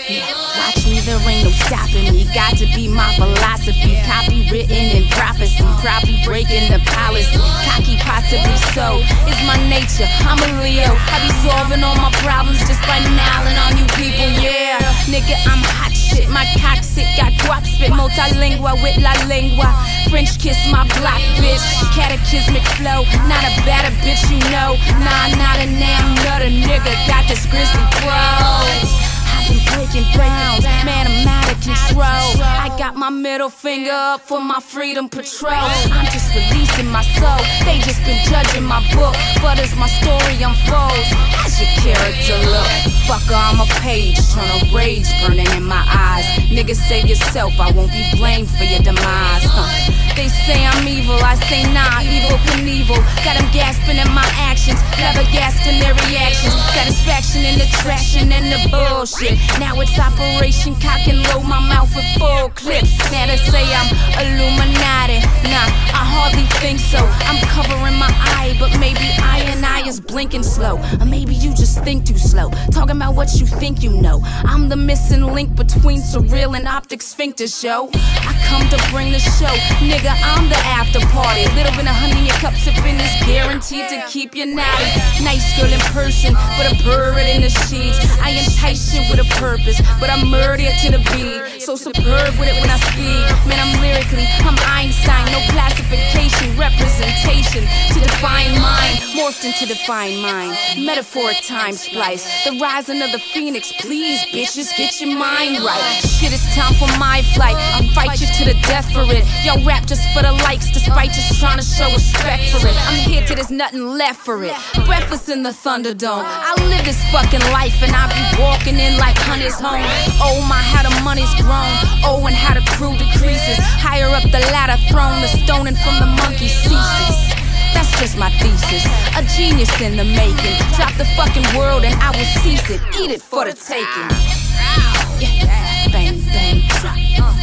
Watch me, there ain't no stopping me. Got to be my philosophy. Copywritten in prophecy. Probably breaking the policy. Cocky, possibly so. It's my nature. I'm a Leo. I be solving all my problems just by nailing on you people. Yeah, nigga, I'm hot shit. My cock sick, got guap spit. Multilingual with la lingua. French kiss my block, bitch. Catechismic flow. Not a better bitch, you know. Nah, not a damn nutter nigga. Got this grizzly bros. Been breaking ground, man, I'm out of control. I got my middle finger up for my freedom patrol. I'm just releasing my soul. They just been judging my book, but as my story unfolds, how's your character look? Fucker, I'm a page, tryna rage burning in my eyes. Niggas, save yourself, I won't be blamed for your demise. They say I'm evil, I say nah, evil Knievel. Got them gasping in my actions, never gasped in their reactions. Satisfaction in the traction and the bullshit. Now it's Operation Cock and Load, my mouth with full clips. Now they say I'm Illuminati. Nah, I hardly think so. I'm covering my eye, but maybe I is blinking slow. Or maybe you just think too slow, talking about what you think you know. I'm the missing link between surreal and optic sphincter show. I come to bring the show, nigga, I'm the after party. Little bit of honey in your cup, sipping is guaranteed to keep you naughty. Nice girl in person, but a bird in the sheets. I entice you with a purpose, but I'm murdered to the beat. So superb with it when I speak. Man, I'm lyrically, I'm Einstein. No classification, representation to define mind, morphed into define mind. Metaphoric time splice, the rising of the phoenix. Please, bitches, get your mind right. Shit, it's time for my flight. I'll fight you to the death for it. Y'all rap just for the likes, despite just trying to show respect for it. I'm here till there's nothing left for it. Breathless in the Thunderdome. I live this fucking life and I be walking in like honey's home. Oh my, how the money's grown. Oh, and how the crew decreases. Higher up the ladder throne, the stoning from the monkey ceases. That's just my thesis. A genius in the making. Drop the fucking world and I will seize it. Eat it for the taking. Yeah, bang, bang, drop.